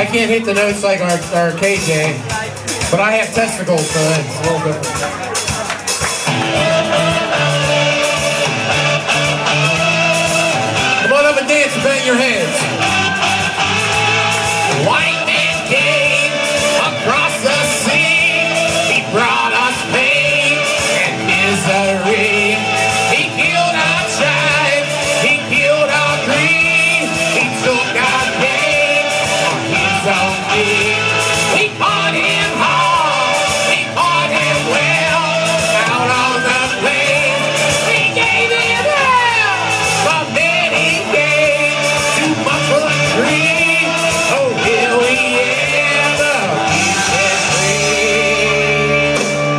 I can't hit the notes like our KJ, but I have testicles, so it's a little different. Come on up and dance and bang your heads. White man came across the sea. He brought us pain and misery. He killed our tribe. He killed our greed. He took our pain on his own feet. We fought him hard. We fought him well. Out on the plains, we gave him hell. But then he gave too much for the dream. Oh, here we am, the peace and free.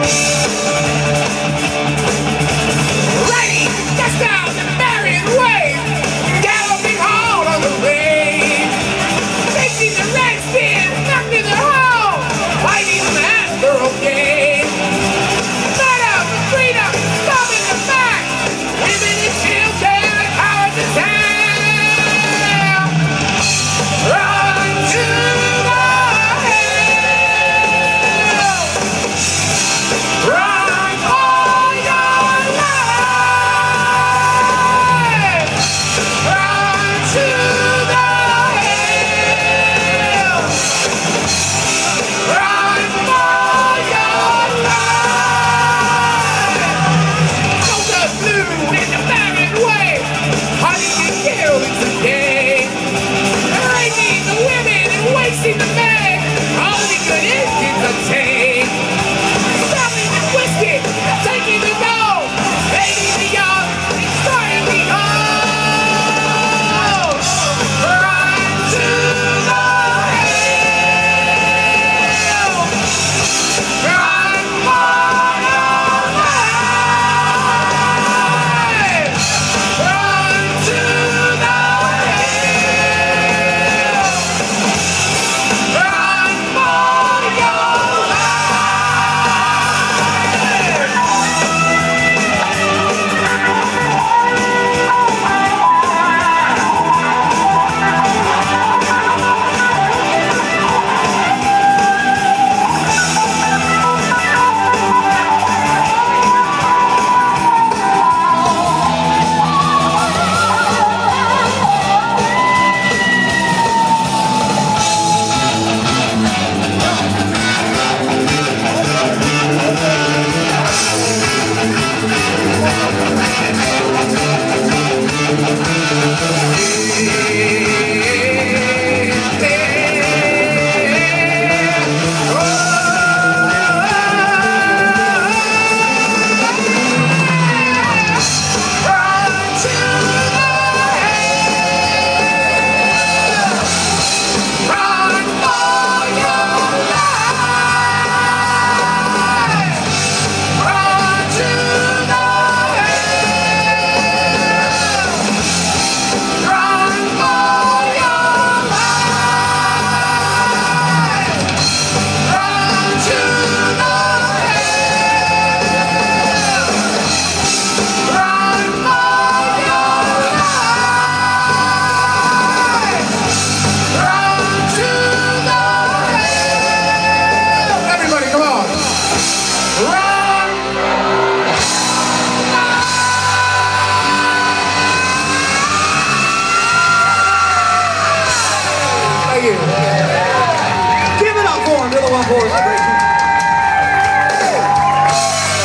Rain, dust down the Marion Way, galloping hard on the rain. Chasing the redskins, knocked in the hole, fighting them after a game. Murder for freedom, stopping the back, women and children, cowards and town. Run to the hill. Run for your life. Run to the hill. Run for your life. Soldiers flew in the barren way. Hunting and killing today. Raping the women and wasting the men. Only good Indians obtain. Stopping the whiskey and taking the gold. Making the young, starting the old. Run to the hill. Run for your life. Run to the hill. Run for your Give it up for him, the other one for us.